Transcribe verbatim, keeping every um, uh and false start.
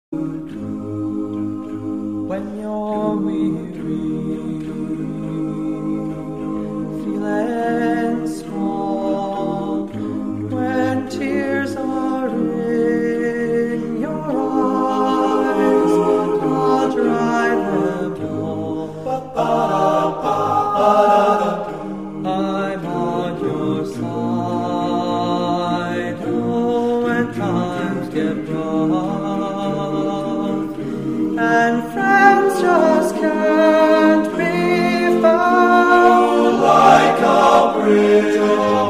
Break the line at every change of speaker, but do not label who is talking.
When you're weary, feeling small, when tears are in your eyes, I'll dry them all. I'm on your side, oh, when times get rough, and friends just can't be found like a bridge.